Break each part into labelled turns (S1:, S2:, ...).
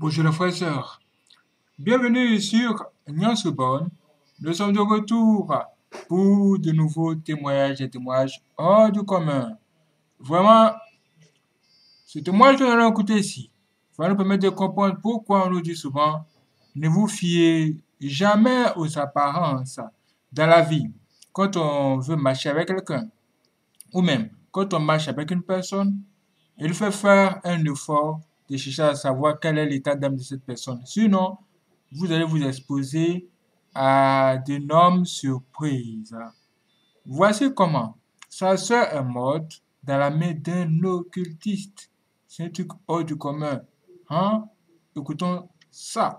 S1: Bonjour les frères et sœurs. Bienvenue sur Nyansubon. Nous sommes de retour pour de nouveaux témoignages et témoignages hors du commun. Vraiment, ce témoignage que nous allons écouter ici va nous permettre de comprendre pourquoi on nous dit souvent ne vous fiez jamais aux apparences dans la vie. Quand on veut marcher avec quelqu'un, ou même quand on marche avec une personne, il faut faire un effort de chercher à savoir quel est l'état d'âme de cette personne. Sinon, vous allez vous exposer à d'énormes surprises. Voici comment. Sa sœur est morte dans la main d'un occultiste. C'est un truc hors du commun. Hein? Écoutons ça.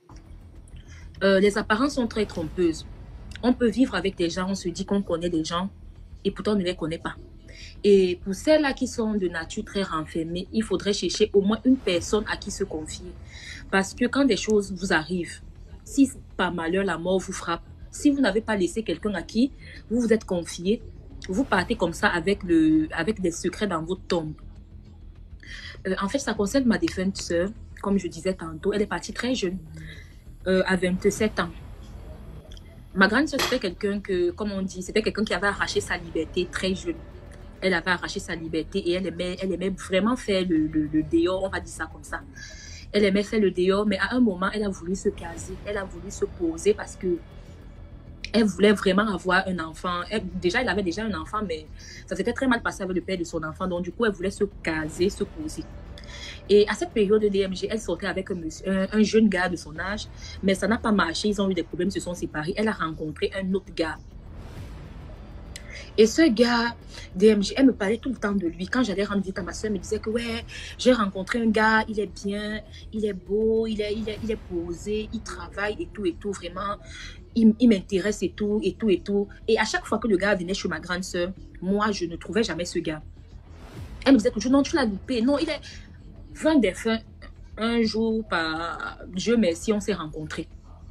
S2: Les apparences sont très trompeuses. On peut vivre avec des gens, on se dit qu'on connaît des gens et pourtant on ne les connaît pas. Et pour celles-là qui sont de nature très renfermées, il faudrait chercher au moins une personne à qui se confier. Parce que quand des choses vous arrivent, si par malheur la mort vous frappe, si vous n'avez pas laissé quelqu'un à qui vous vous êtes confié, vous partez comme ça avec des secrets dans votre tombe. En fait, ça concerne ma défunte sœur. Comme je disais tantôt, elle est partie très jeune, à 27 ans. Ma grande sœur, c'était quelqu'un que, comme on dit, c'était quelqu'un qui avait arraché sa liberté très jeune. Elle avait arraché sa liberté et elle aimait vraiment faire le dehors, on va dire ça comme ça. Elle aimait faire le dehors, mais à un moment, elle a voulu se caser, elle a voulu se poser parce que elle voulait vraiment avoir un enfant. Elle avait déjà un enfant, mais ça s'était très mal passé avec le père de son enfant. Donc, du coup, elle voulait se caser, se poser. Et à cette période de DMG, elle sortait avec un jeune gars de son âge, mais ça n'a pas marché. Ils ont eu des problèmes, se sont séparés. Elle a rencontré un autre gars. Et ce gars, DMG, elle me parlait tout le temps de lui. Quand j'allais rendre visite à ma soeur, elle me disait que ouais, j'ai rencontré un gars, il est bien, il est beau, il est posé, il travaille et tout, vraiment. Il m'intéresse et tout, et tout, et tout. Et à chaque fois que le gars venait chez ma grande soeur, moi, je ne trouvais jamais ce gars. Elle me disait toujours, non, tu l'as loupé. Non, il est... Fin des fins, un jour, par Dieu merci, on s'est rencontrés.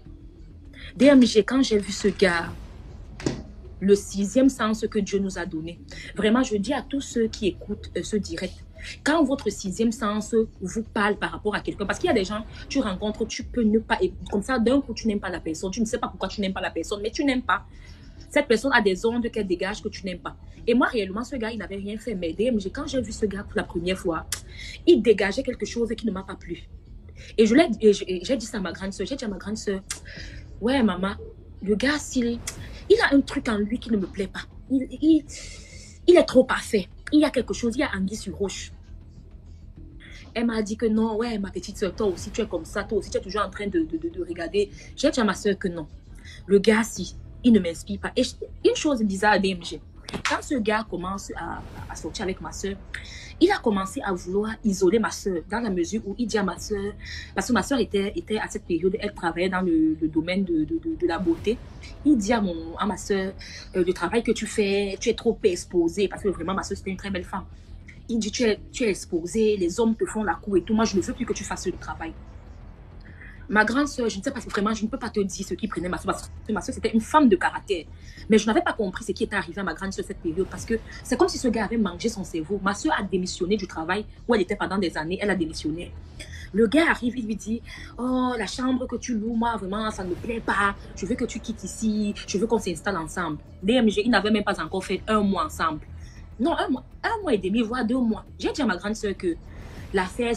S2: DMG, quand j'ai vu ce gars, le sixième sens que Dieu nous a donné, vraiment, je dis à tous ceux qui écoutent ce direct, quand votre sixième sens vous parle par rapport à quelqu'un, parce qu'il y a des gens, tu rencontres, tu peux ne pas, comme ça, d'un coup, tu n'aimes pas la personne, tu ne sais pas pourquoi tu n'aimes pas la personne, mais tu n'aimes pas. Cette personne a des ondes qu'elle dégage que tu n'aimes pas. Et moi, réellement, ce gars, il n'avait rien fait. Mais DMG, quand j'ai vu ce gars pour la première fois, il dégageait quelque chose qui ne m'a pas plu. Et j'ai dit ça à ma grande soeur. J'ai dit à ma grande soeur, ouais, maman, le gars, il a un truc en lui qui ne me plaît pas. Il est trop parfait. Il y a quelque chose, il y a anguille sur roche. Elle m'a dit que non, ouais, ma petite soeur, toi aussi, tu es comme ça, toi aussi, tu es toujours en train de regarder. J'ai dit à ma soeur que non. Le gars, si, il ne m'inspire pas. Et une chose bizarre à DMG, quand ce gars commence à sortir avec ma soeur, il a commencé à vouloir isoler ma soeur, dans la mesure où il dit à ma soeur, parce que ma soeur était à cette période, elle travaillait dans le domaine de la beauté. Il dit à ma soeur, le travail que tu fais, tu es trop exposée, parce que vraiment ma soeur c'était une très belle femme. Il dit, tu es exposée, les hommes te font la cour et tout, moi je ne veux plus que tu fasses le travail. Ma grande soeur, je ne sais pas si vraiment, je ne peux pas te dire ce qui prenait ma soeur, parce que ma soeur, c'était une femme de caractère. Mais je n'avais pas compris ce qui était arrivé à ma grande soeur cette période, parce que c'est comme si ce gars avait mangé son cerveau. Ma soeur a démissionné du travail où elle était pendant des années, elle a démissionné. Le gars arrive, il lui dit, oh, la chambre que tu loues, moi, vraiment, ça ne me plaît pas. Je veux que tu quittes ici, je veux qu'on s'installe ensemble. DMG, ils n'avaient même pas encore fait un mois ensemble. Non, un mois et demi, voire 2 mois. J'ai dit à ma grande soeur que l'affaire,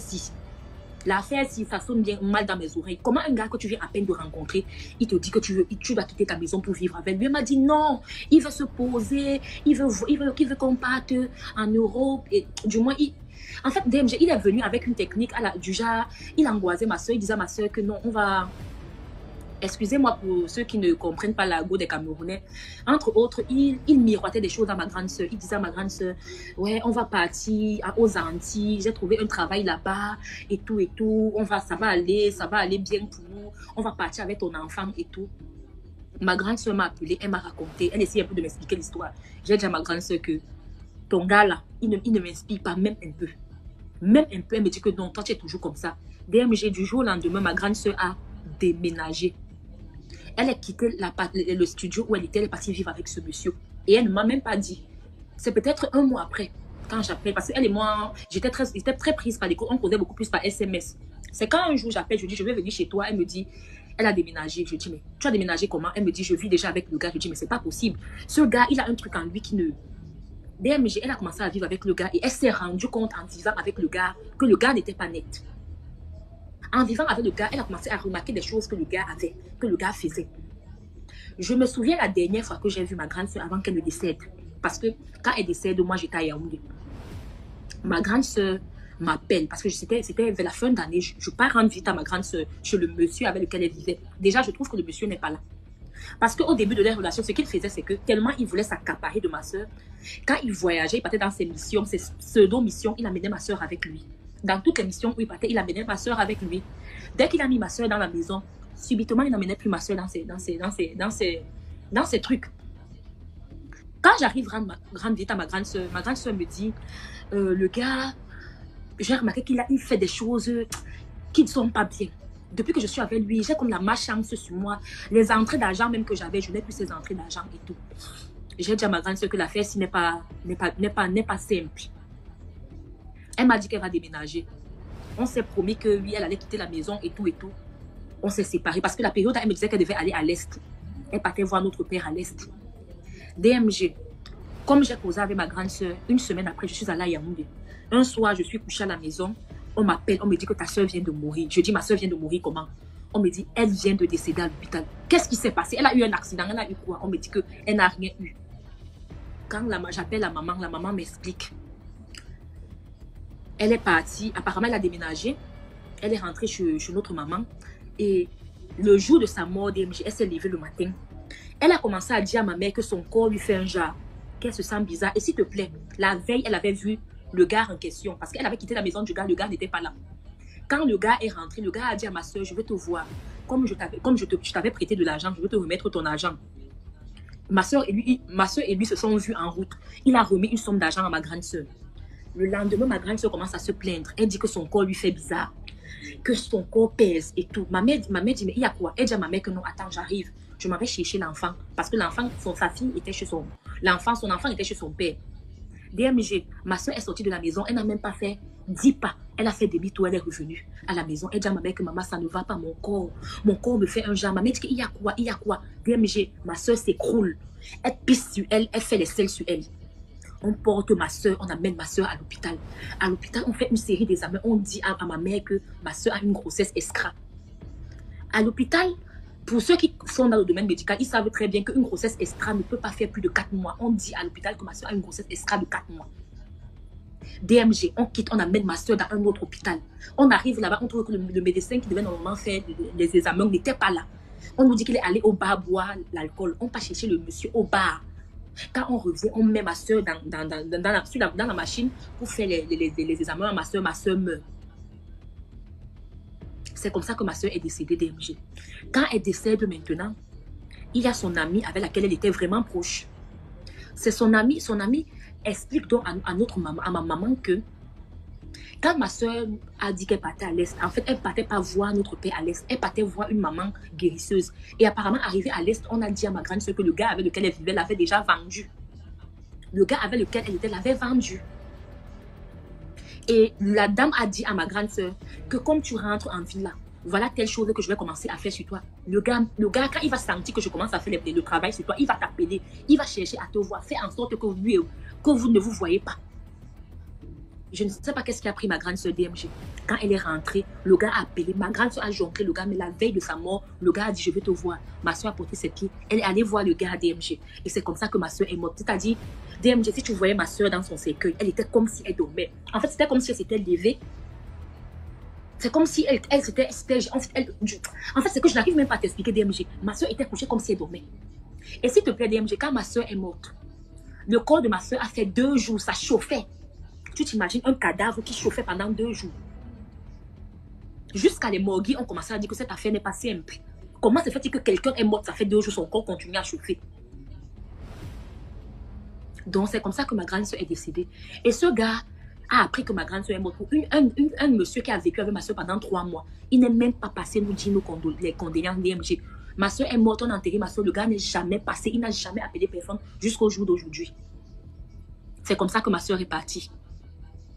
S2: si ça sonne bien mal dans mes oreilles, comment un gars que tu viens à peine de rencontrer, il te dit que tu vas quitter ta maison pour vivre avec lui? Il m'a dit non, il veut se poser, il veut qu'on parte en Europe. Et du moins, en fait, DMG, il est venu avec une technique du genre, il angoissait ma soeur, il disait à ma soeur que non, on va... Excusez-moi pour ceux qui ne comprennent pas l'argot des Camerounais. Entre autres, il miroitait des choses à ma grande soeur. Il disait à ma grande soeur, ouais, on va partir aux Antilles, j'ai trouvé un travail là-bas et tout, ça va aller bien pour nous. On va partir avec ton enfant et tout. Ma grande soeur m'a appelé, elle m'a raconté, elle essayait un peu de m'expliquer l'histoire. J'ai dit à ma grande soeur que ton gars là, il ne m'inspire pas même un peu. Même un peu, elle me dit que non, toi tu es toujours comme ça. DMG, du jour au lendemain, ma grande soeur a déménagé. Elle a quitté le studio où elle était, elle est partie vivre avec ce monsieur. Et elle ne m'a même pas dit. C'est peut-être un mois après, quand j'appelle, parce qu'elle et moi, j'étais très prise par les cours, on causait beaucoup plus par SMS. C'est quand un jour j'appelle, je dis, je vais venir chez toi. Elle me dit, elle a déménagé. Je dis, mais tu as déménagé comment? Elle me dit, je vis déjà avec le gars. Je dis, mais c'est pas possible. Ce gars, il a un truc en lui qui ne... DMG, elle a commencé à vivre avec le gars et elle s'est rendue compte en vivant avec le gars que le gars n'était pas net. En vivant avec le gars, elle a commencé à remarquer des choses que le gars avait, que le gars faisait. Je me souviens la dernière fois que j'ai vu ma grande soeur avant qu'elle ne décède. Parce que quand elle décède, moi j'étais à Yaoundé. Ma grande soeur m'appelle parce que c'était vers la fin d'année. Je pars rendre visite à ma grande soeur chez le monsieur avec lequel elle vivait. Déjà, je trouve que le monsieur n'est pas là. Parce qu'au début de leur relation, ce qu'il faisait, c'est que tellement il voulait s'accaparer de ma soeur, quand il voyageait, il partait dans ses missions, ses pseudo-missions, il amenait ma soeur avec lui. Dans toutes les missions où il partait, il amenait ma soeur avec lui. Dès qu'il a mis ma soeur dans la maison, subitement, il n'amenait plus ma soeur dans ses trucs. Quand j'arrive rendre visite à ma grande soeur me dit, le gars, j'ai remarqué qu'il fait des choses qui ne sont pas bien. Depuis que je suis avec lui, j'ai comme la malchance sur moi. Les entrées d'argent même que j'avais, je n'ai plus ces entrées d'argent et tout. J'ai dit à ma grande soeur que l'affaire n'est pas simple. Elle m'a dit qu'elle va déménager. On s'est promis que oui, elle allait quitter la maison et tout et tout. On s'est séparés parce que la période, elle me disait qu'elle devait aller à l'Est. Elle partait voir notre père à l'Est. DMG, comme j'ai causé avec ma grande soeur, une semaine après, je suis allée à Yaoundé. Un soir, je suis couchée à la maison. On m'appelle, on me dit que ta soeur vient de mourir. Je dis, ma soeur vient de mourir comment? On me dit, elle vient de décéder à l'hôpital. Qu'est-ce qui s'est passé? Elle a eu un accident, elle a eu quoi? On me dit qu'elle n'a rien eu. Quand j'appelle la maman m'explique. Elle est partie, apparemment elle a déménagé. Elle est rentrée chez notre maman. Et le jour de sa mort, elle s'est levée le matin. Elle a commencé à dire à ma mère que son corps lui fait un genre, qu'elle se sent bizarre. Et s'il te plaît, la veille, elle avait vu le gars en question. Parce qu'elle avait quitté la maison du gars, le gars n'était pas là. Quand le gars est rentré, le gars a dit à ma soeur, je veux te voir. Comme je t'avais prêté de l'argent, je veux te remettre ton argent. Ma soeur et lui se sont vus en route. Il a remis une somme d'argent à ma grande soeur. Le lendemain, ma grande soeur commence à se plaindre. Elle dit que son corps lui fait bizarre, que son corps pèse et tout. Ma mère dit, mais il y a quoi? Elle dit à ma mère que non, attends, j'arrive. Je m'avais cherché l'enfant parce que l'enfant, sa fille était chez son enfant était chez son père. DMG, ma soeur est sortie de la maison, elle n'a même pas fait 10 pas. Elle a fait demi-tour, elle est revenue à la maison. Elle dit à ma mère que maman, ça ne va pas, mon corps me fait un genre. Ma mère dit qu'il y a quoi? DMG, ma soeur s'écroule. Elle pisse sur elle, elle fait les selles sur elle. On porte ma soeur, on amène ma soeur à l'hôpital. À l'hôpital, on fait une série d'examens. On dit à ma mère que ma soeur a une grossesse escra. À l'hôpital, pour ceux qui sont dans le domaine médical, ils savent très bien qu'une grossesse escra ne peut pas faire plus de 4 mois. On dit à l'hôpital que ma soeur a une grossesse escra de 4 mois. DMG, on quitte, on amène ma soeur dans un autre hôpital. On arrive là-bas, on trouve que le médecin qui devait normalement faire les examens n'était pas là. On nous dit qu'il est allé au bar boire l'alcool. On part chercher le monsieur au bar. Quand on revient, on met ma soeur dans la machine pour faire les examens. Ma soeur meurt. C'est comme ça que ma soeur est décédée, DMG. Quand elle décède maintenant, il y a son amie avec laquelle elle était vraiment proche. C'est son amie explique donc à ma maman que quand ma soeur a dit qu'elle partait à l'Est, en fait, elle ne partait pas voir notre père à l'Est. Elle partait voir une maman guérisseuse. Et apparemment, arrivée à l'Est, on a dit à ma grande soeur que le gars avec lequel elle vivait l'avait déjà vendu. Le gars avec lequel elle était l'avait vendu. Et la dame a dit à ma grande soeur que comme tu rentres en ville là, voilà telle chose que je vais commencer à faire sur toi. Le gars quand il va sentir que je commence à faire le travail sur toi, il va t'appeler, il va chercher à te voir, faire en sorte que vous ne vous voyez pas. Je ne sais pas qu'est-ce qui a pris ma grande soeur DMG. Quand elle est rentrée, le gars a appelé. Ma grande soeur a jonqué le gars, mais la veille de sa mort, le gars a dit, je veux te voir. Ma soeur a porté ses pieds. Elle est allée voir le gars à DMG. Et c'est comme ça que ma soeur est morte. C'est-à-dire, DMG, si tu voyais ma soeur dans son cercueil, elle était comme si elle dormait. En fait, c'était comme si elle s'était levée. C'est comme si elle s'était... En fait, c'est que je n'arrive même pas à t'expliquer, DMG. Ma soeur était couchée comme si elle dormait. Et s'il te plaît, DMG, quand ma soeur est morte, le corps de ma soeur a fait 2 jours, ça chauffait. Tu t'imagines un cadavre qui chauffait pendant 2 jours. Jusqu'à les morgues, on commençait à dire que cette affaire n'est pas simple. Comment se fait-il que quelqu'un est mort, ça fait 2 jours, son corps continue à chauffer? Donc c'est comme ça que ma grande soeur est décédée. Et ce gars a appris que ma grande soeur est morte. Un monsieur qui a vécu avec ma soeur pendant 3 mois, il n'est même pas passé nous dire les condoléances DMG. Ma soeur est morte, on a enterré ma soeur, le gars n'est jamais passé, il n'a jamais appelé personne jusqu'au jour d'aujourd'hui. C'est comme ça que ma soeur est partie.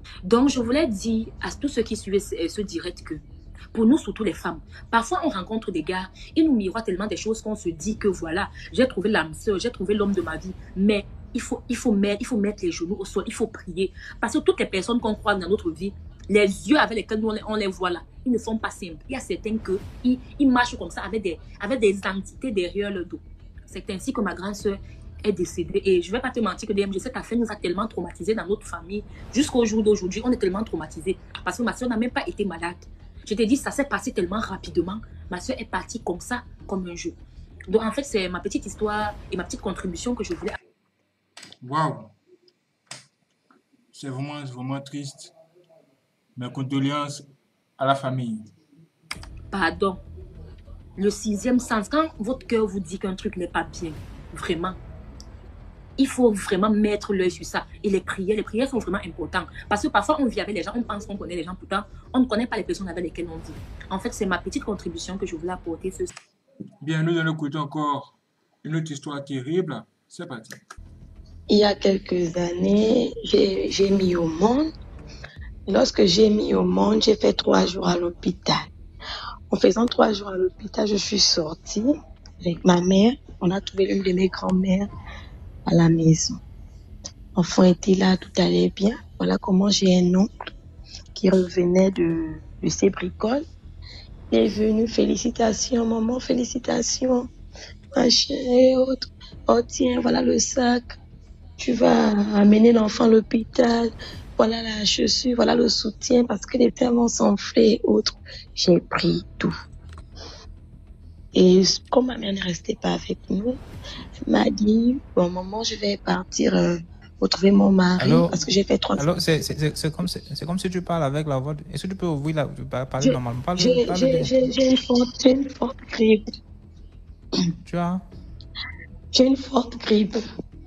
S2: Donc, je voulais dire à tous ceux qui suivaient ce direct que, pour nous, surtout les femmes, parfois on rencontre des gars, ils nous miroitent tellement des choses qu'on se dit que voilà, j'ai trouvé l'âme sœur, j'ai trouvé l'homme de ma vie. Mais il faut mettre les genoux au sol, il faut prier. Parce que toutes les personnes qu'on croise dans notre vie, les yeux avec lesquels on les voit là, ils ne sont pas simples. Il y a certains ils marchent comme ça avec des entités derrière le dos. C'est ainsi que ma grande sœur est décédée. Et je ne vais pas te mentir que DMG, cette affaire nous a tellement traumatisés dans notre famille. Jusqu'au jour d'aujourd'hui, on est tellement traumatisés. Parce que ma soeur n'a même pas été malade. Je t'ai dit, ça s'est passé tellement rapidement. Ma soeur est partie comme ça, comme un jeu. Donc, en fait, c'est ma petite histoire et ma petite contribution que je voulais.
S1: Waouh, c'est vraiment, vraiment triste. Mes condoléances à la famille.
S2: Pardon. Le sixième sens, quand votre cœur vous dit qu'un truc n'est pas bien, vraiment, il faut vraiment mettre l'œil sur ça. Et les prières sont vraiment importantes. Parce que parfois, on vit avec les gens, on pense qu'on connaît les gens, pourtant, on ne connaît pas les personnes avec lesquelles on vit. En fait, c'est ma petite contribution que je voulais apporter.
S1: Bien, nous allons écouter encore une autre histoire terrible. C'est parti.
S3: Il y a quelques années, j'ai mis au monde. Lorsque j'ai mis au monde, j'ai fait 3 jours à l'hôpital. En faisant 3 jours à l'hôpital, je suis sortie avec ma mère. On a trouvé l'une de mes grand-mères à la maison. L'enfant était là, tout allait bien. Voilà comment j'ai un oncle qui revenait de ses bricoles. Il est venu, félicitations maman, félicitations, machin et autres. Oh tiens, voilà le sac. Tu vas amener l'enfant à l'hôpital. Voilà la chaussure, voilà le soutien parce que les tellement s'enflaient et autres. J'ai pris tout. Et comme ma mère ne restait pas avec nous, elle m'a dit, bon maman, je vais partir retrouver mon mari parce que j'ai fait 3
S4: Alors, c'est comme si tu parles avec la voix. Est-ce que tu peux ouvrir parler normalement?
S3: J'ai une forte grippe.
S4: Tu as?
S3: J'ai une forte grippe.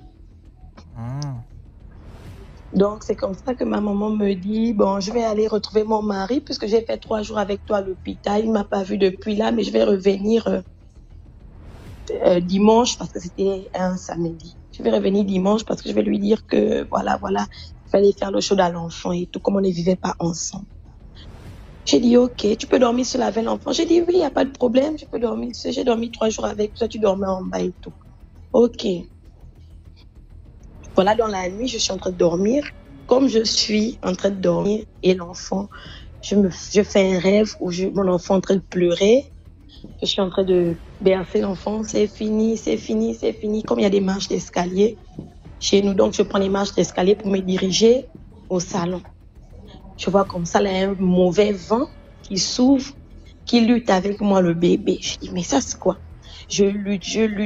S3: Donc, c'est comme ça que ma maman me dit, bon, je vais aller retrouver mon mari puisque j'ai fait 3 jours avec toi à l'hôpital. Il ne m'a pas vu depuis là, mais je vais revenir dimanche parce que c'était un samedi. Je vais revenir dimanche parce que je vais lui dire que voilà, il fallait faire le show à l'enfant et tout, comme on ne vivait pas ensemble. J'ai dit, ok, tu peux dormir seul avec l'enfant. J'ai dit, oui, il n'y a pas de problème, je peux dormir seul. J'ai dormi 3 jours avec toi, tu dormais en bas et tout. Ok. Voilà, dans la nuit, je suis en train de dormir. Comme je suis en train de dormir et l'enfant, je fais un rêve où mon enfant est en train de pleurer. Je suis en train de bercer l'enfant. C'est fini, c'est fini, c'est fini. Comme il y a des marches d'escalier chez nous, donc je prends les marches d'escalier pour me diriger au salon. Je vois comme ça, là, un mauvais vent qui s'ouvre, qui lutte avec moi, le bébé. Je dis, mais ça, c'est quoi? Je lutte.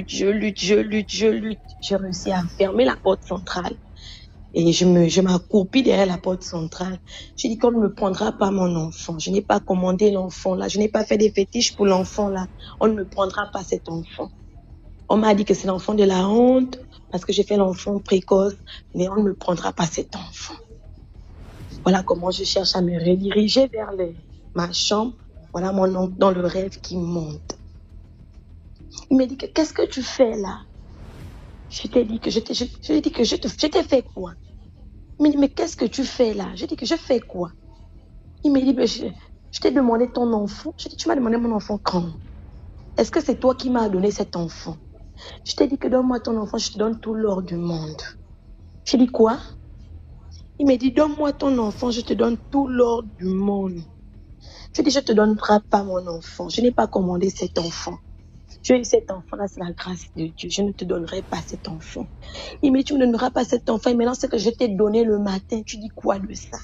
S3: J'ai réussi à fermer la porte centrale. Et je m'accroupis derrière la porte centrale. Je dis qu'on ne me prendra pas mon enfant. Je n'ai pas commandé l'enfant là. Je n'ai pas fait des fétiches pour l'enfant là. On ne me prendra pas cet enfant. On m'a dit que c'est l'enfant de la honte parce que j'ai fait l'enfant précoce. Mais on ne me prendra pas cet enfant. Voilà comment je cherche à me rediriger vers ma chambre. Voilà mon oncle dans le rêve qui monte. Il me dit que qu'est-ce que tu fais là? Je t'ai dit que je t'ai fait quoi? Il me dit, mais qu'est-ce que tu fais là? Je dis que je fais quoi? Il me dit, je t'ai demandé ton enfant. Je dis, tu m'as demandé mon enfant quand? Est-ce que c'est toi qui m'as donné cet enfant? Je t'ai dit que donne-moi ton enfant, je te donne tout l'or du monde. Je dis quoi? Il me dit, donne-moi ton enfant, je te donne tout l'or du monde. Je dis, je ne te donnerai pas mon enfant. Je n'ai pas commandé cet enfant. J'ai eu cet enfant-là, c'est la grâce de Dieu. Je ne te donnerai pas cet enfant. Il me dit, tu ne donneras pas cet enfant. Et maintenant, c'est que je t'ai donné le matin. Tu dis quoi de ça?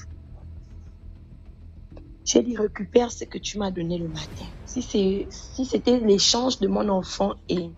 S3: J'ai dit, récupère ce que tu m'as donné le matin. Si c'était l'échange de mon enfant et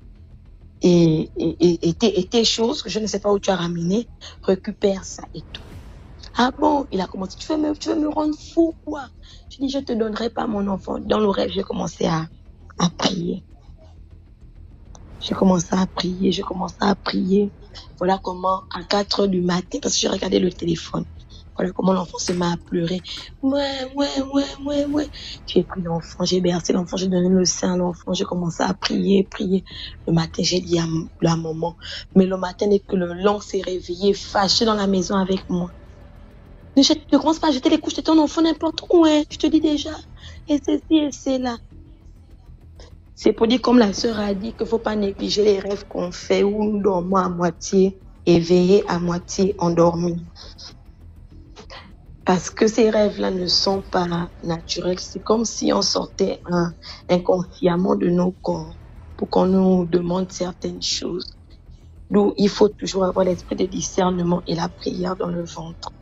S3: tes choses que je ne sais pas où tu as ramené, récupère ça et tout. Ah bon? Il a commencé, tu veux me rendre fou, quoi? Je dis, je ne te donnerai pas mon enfant. Dans le rêve, j'ai commencé à prier. J'ai commencé à prier. Voilà comment, à 4 heures du matin, parce que j'ai regardé le téléphone, voilà comment l'enfant se met à pleurer. Ouais. J'ai pris l'enfant, j'ai bercé l'enfant, j'ai donné le sein à l'enfant, j'ai commencé à prier. Le matin, j'ai dit à la maman. Mais le matin, dès que le long s'est réveillé, fâché dans la maison avec moi. Ne commence pas à jeter les couches de ton enfant n'importe où, hein. Je te dis déjà. Et ceci et c'est là. C'est pour dire, comme la sœur a dit, qu'il ne faut pas négliger les rêves qu'on fait où nous dormons à moitié éveillés, à moitié endormis. Parce que ces rêves-là ne sont pas naturels. C'est comme si on sortait inconsciemment de nos corps pour qu'on nous demande certaines choses. Donc, il faut toujours avoir l'esprit de discernement et la prière dans le ventre.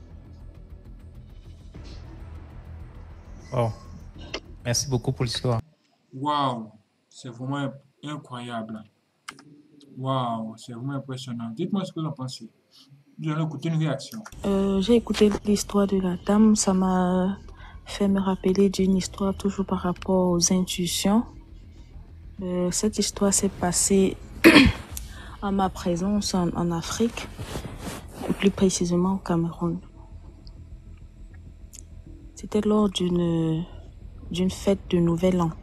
S4: Oh, merci beaucoup pour l'histoire.
S1: Waouh, c'est vraiment incroyable. Waouh, c'est vraiment impressionnant. Dites-moi ce que vous en pensez. Vous allez écouter une réaction.
S5: J'ai écouté l'histoire de la dame, ça m'a fait me rappeler d'une histoire toujours par rapport aux intuitions. Cette histoire s'est passée à ma présence en Afrique, et plus précisément au Cameroun. C'était lors d'une fête de Nouvel An.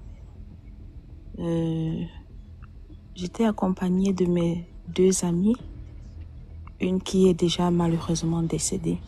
S5: J'étais accompagnée de mes 2 amies, une qui est déjà malheureusement décédée.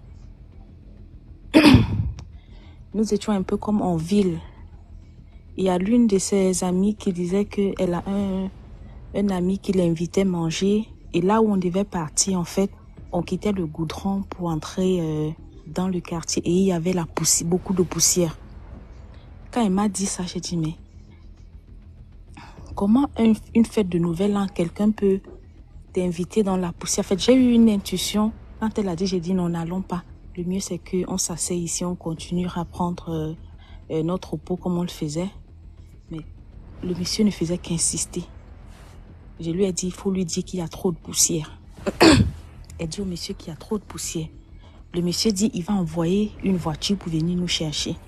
S5: Nous étions un peu comme en ville. Il y a l'une de ses amies qui disait qu'elle a un ami qui l'invitait manger. Et là où on devait partir, en fait, on quittait le goudron pour entrer dans le quartier. Et il y avait beaucoup de poussière. Quand elle m'a dit ça, j'ai dit, mais comment une fête de Nouvel An, quelqu'un peut t'inviter dans la poussière? En fait, j'ai eu une intuition. Quand elle a dit, j'ai dit, non, n'allons pas. Le mieux, c'est qu'on s'assied ici, on continuera à prendre notre repos comme on le faisait. Mais le monsieur ne faisait qu'insister. Je lui ai dit, il faut lui dire qu'il y a trop de poussière. Elle dit au monsieur qu'il y a trop de poussière. Le monsieur dit, il va envoyer une voiture pour venir nous chercher.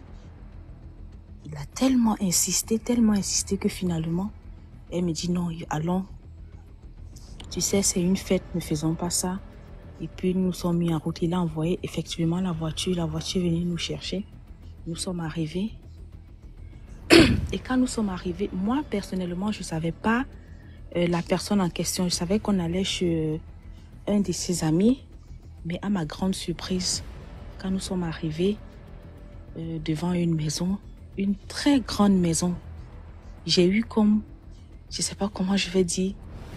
S5: Il a tellement insisté que finalement, elle me dit, non, allons. Tu sais, c'est une fête, ne faisons pas ça. Et puis, nous sommes mis en route. Il a envoyé effectivement la voiture est venue nous chercher. Nous sommes arrivés. Et quand nous sommes arrivés, moi, personnellement, je ne savais pas la personne en question. Je savais qu'on allait chez un de ses amis. Mais à ma grande surprise, quand nous sommes arrivés devant une maison, une très grande maison, j'ai eu comme, je ne sais pas comment je vais dire,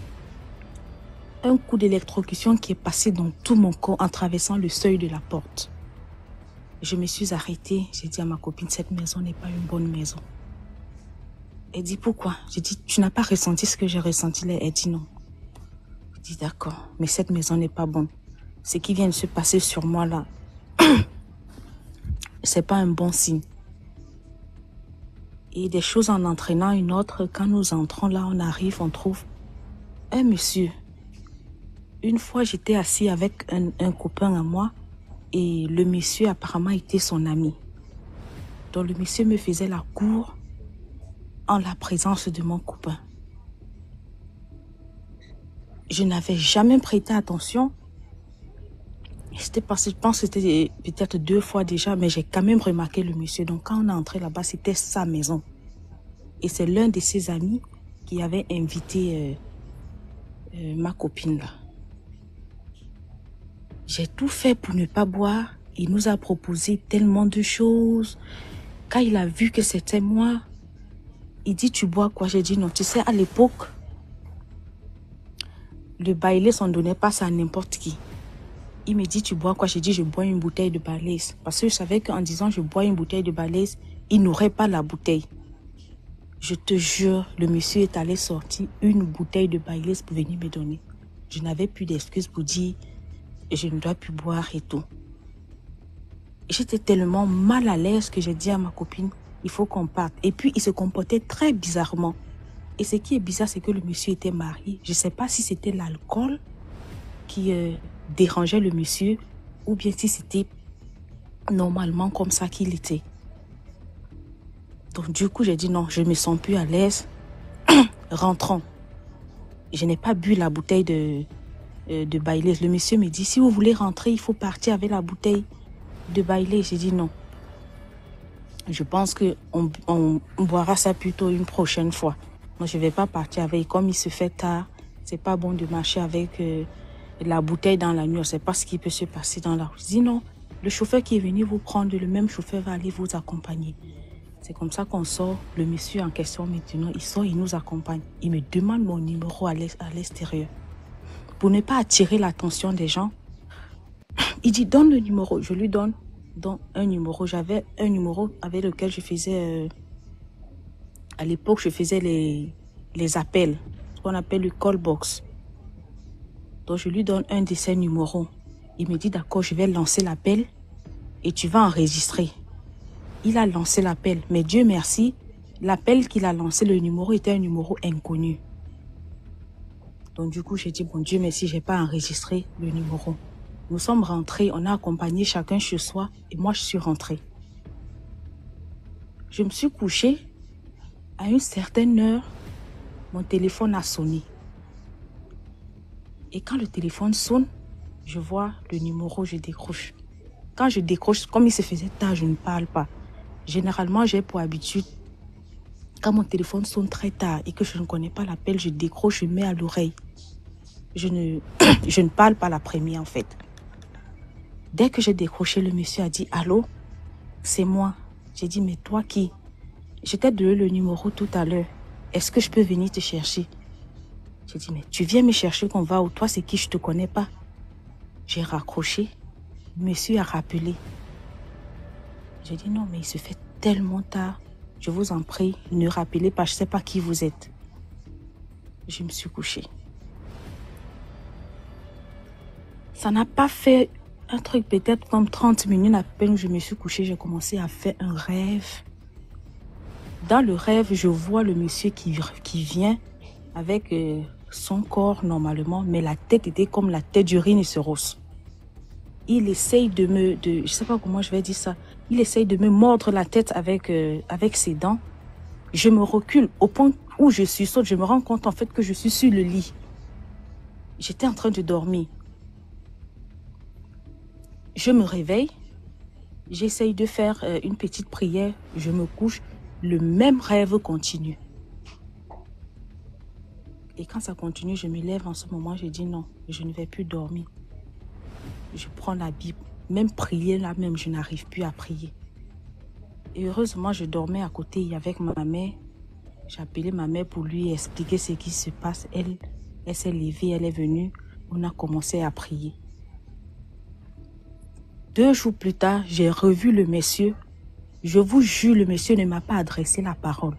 S5: un coup d'électrocution qui est passé dans tout mon corps en traversant le seuil de la porte. Je me suis arrêtée. J'ai dit à ma copine, cette maison n'est pas une bonne maison. Elle dit, pourquoi? J'ai dit, tu n'as pas ressenti ce que j'ai ressenti là? Elle dit non. Je dis, d'accord, mais cette maison n'est pas bonne. Ce qui vient de se passer sur moi là, c'est pas un bon signe. Et des choses en entraînant une autre, quand nous entrons là, on arrive, on trouve un monsieur. Une fois, j'étais assis avec un copain à moi et le monsieur apparemment était son ami. Donc le monsieur me faisait la cour en la présence de mon copain. Je n'avais jamais prêté attention. Je pense que c'était peut-être 2 fois déjà, mais j'ai quand même remarqué le monsieur. Donc quand on est entré là-bas, c'était sa maison. Et c'est l'un de ses amis qui avait invité ma copine là. J'ai tout fait pour ne pas boire. Il nous a proposé tellement de choses. Quand il a vu que c'était moi, il dit, tu bois quoi? J'ai dit non. Tu sais, à l'époque, le Baileys, on ne donnait pas ça à n'importe qui. Il me dit, tu bois quoi? J'ai dit, je bois une bouteille de Baileys. Parce que je savais qu'en disant, je bois une bouteille de Baileys, il n'aurait pas la bouteille. Je te jure, le monsieur est allé sortir une bouteille de Baileys pour venir me donner. Je n'avais plus d'excuses pour dire, je ne dois plus boire et tout. J'étais tellement mal à l'aise que j'ai dit à ma copine, il faut qu'on parte. Et puis, il se comportait très bizarrement. Et ce qui est bizarre, c'est que le monsieur était marié. Je ne sais pas si c'était l'alcool qui dérangeait le monsieur ou bien si c'était normalement comme ça qu'il était. Donc, du coup, j'ai dit non, je ne me sens plus à l'aise. Rentrons. Je n'ai pas bu la bouteille de Baileys. Le monsieur me dit, si vous voulez rentrer, il faut partir avec la bouteille de Baileys. J'ai dit non. Je pense qu'on boira ça plutôt une prochaine fois. Moi, je ne vais pas partir avec. Comme il se fait tard, c'est pas bon de marcher avec la bouteille dans la nuit, on ne sait pas ce qui peut se passer dans la rue. Je dis non, le chauffeur qui est venu vous prendre, le même chauffeur va aller vous accompagner. C'est comme ça qu'on sort. Le monsieur en question maintenant, il sort, il nous accompagne. Il me demande mon numéro à l'extérieur. Pour ne pas attirer l'attention des gens, il dit donne le numéro. Je lui donne un numéro. J'avais un numéro avec lequel je faisais... à l'époque, je faisais les appels, ce qu'on appelle le call box. Donc, je lui donne un de ses numéros. Il me dit, d'accord, je vais lancer l'appel et tu vas enregistrer. Il a lancé l'appel, mais Dieu merci, l'appel qu'il a lancé, le numéro était un numéro inconnu. Donc, du coup, j'ai dit, bon Dieu merci, je n'ai pas enregistré le numéro. Nous sommes rentrés, on a accompagné chacun chez soi et moi, je suis rentrée. Je me suis couchée. À une certaine heure, mon téléphone a sonné. Et quand le téléphone sonne, je vois le numéro, je décroche. Quand je décroche, comme il se faisait tard, je ne parle pas. Généralement, j'ai pour habitude, quand mon téléphone sonne très tard et que je ne connais pas l'appel, je décroche, je mets à l'oreille. Je ne parle pas la première en fait. Dès que j'ai décroché, le monsieur a dit « Allô, c'est moi ». J'ai dit « Mais toi qui ?» Je t'ai donné le numéro tout à l'heure. Est-ce que je peux venir te chercher? J'ai dit « Mais tu viens me chercher qu'on va où? Toi, c'est qui? Je ne te connais pas. » J'ai raccroché. Le monsieur a rappelé. J'ai dit « Non, mais il se fait tellement tard. Je vous en prie, ne rappelez pas. Je ne sais pas qui vous êtes. » Je me suis couchée. Ça n'a pas fait un truc peut-être comme 30 minutes à peine où je me suis couchée. J'ai commencé à faire un rêve. Dans le rêve, je vois le monsieur qui vient avec son corps normalement, mais la tête était comme la tête du rhinocéros. Il essaye je ne sais pas comment je vais dire ça, il essaye de me mordre la tête avec ses dents. Je me recule au point où je suis saute, je me rends compte en fait que je suis sur le lit. J'étais en train de dormir. Je me réveille, j'essaye de faire une petite prière, je me couche, le même rêve continue. Et quand ça continue, je me lève en ce moment, je dis non, je ne vais plus dormir. Je prends la Bible, même prier là même, je n'arrive plus à prier. Et heureusement, je dormais à côté avec ma mère. J'ai appelé ma mère pour lui expliquer ce qui se passe. Elle s'est levée, elle est venue, on a commencé à prier. 2 jours plus tard, j'ai revu le monsieur. Je vous jure, le monsieur ne m'a pas adressé la parole.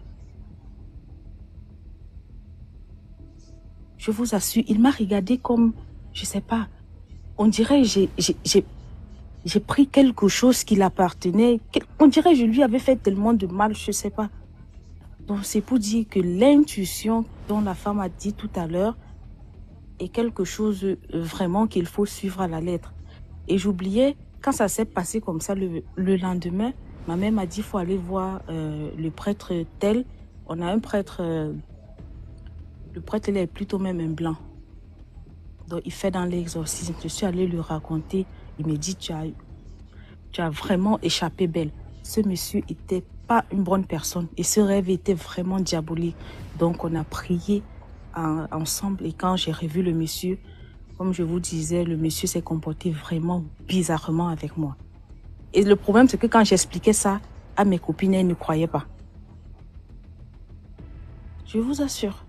S5: Je vous assure, il m'a regardé comme, je ne sais pas, on dirait j'ai pris quelque chose qui l'appartenait. On dirait que je lui avais fait tellement de mal, je ne sais pas. Donc c'est pour dire que l'intuition dont la femme a dit tout à l'heure est quelque chose vraiment qu'il faut suivre à la lettre. Et j'oubliais, quand ça s'est passé comme ça, le lendemain, ma mère m'a dit qu'il faut aller voir le prêtre tel. On a un prêtre, le prêtre il est plutôt même un blanc. Donc il fait dans l'exorcisme. Je suis allée lui raconter, il me dit tu as vraiment échappé belle. Ce monsieur n'était pas une bonne personne et ce rêve était vraiment diabolique. Donc on a prié ensemble et quand j'ai revu le monsieur, comme je vous disais, le monsieur s'est comporté vraiment bizarrement avec moi. Et le problème, c'est que quand j'expliquais ça à mes copines, elles ne croyaient pas. Je vous assure.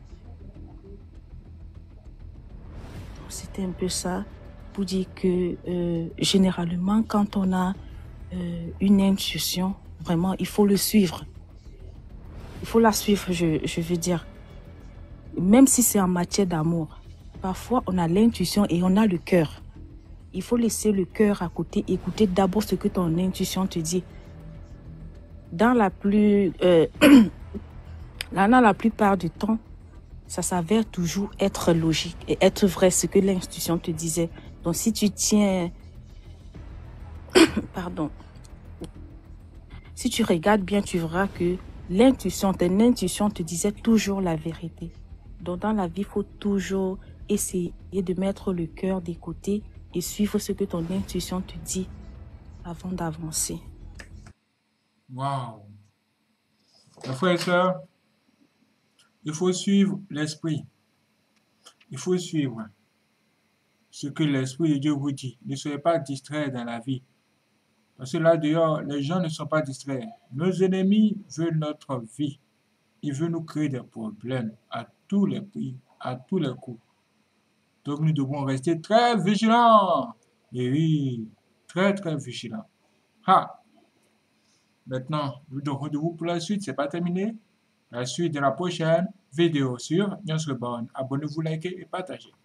S5: C'était un peu ça pour dire que généralement, quand on a une intuition, vraiment, il faut le suivre. Il faut la suivre, je veux dire. Même si c'est en matière d'amour. Parfois, on a l'intuition et on a le cœur. Il faut laisser le cœur à côté, écouter d'abord ce que ton intuition te dit. Dans la plupart du temps, ça s'avère toujours être logique et être vrai ce que l'intuition te disait. Donc si tu tiens... Pardon. Si tu regardes bien, tu verras que ton intuition te disait toujours la vérité. Donc dans la vie, il faut toujours essayer de mettre le cœur de côté et suivre ce que ton intuition te dit avant d'avancer.
S1: Waouh! Mes frères et sœurs, il faut suivre l'esprit. Il faut suivre. ce que l'Esprit de Dieu vous dit. Ne soyez pas distraits dans la vie. Parce que là dehors, les gens ne sont pas distraits. Nos ennemis veulent notre vie. Ils veulent nous créer des problèmes à tous les prix, à tous les coups. Donc nous devons rester très vigilants. Et oui, très très vigilants. Ah, maintenant, je vous donne rendez-vous pour la suite. C'est pas terminé. La suite de la prochaine vidéo sur News Reborn. Abonnez-vous, likez et partagez.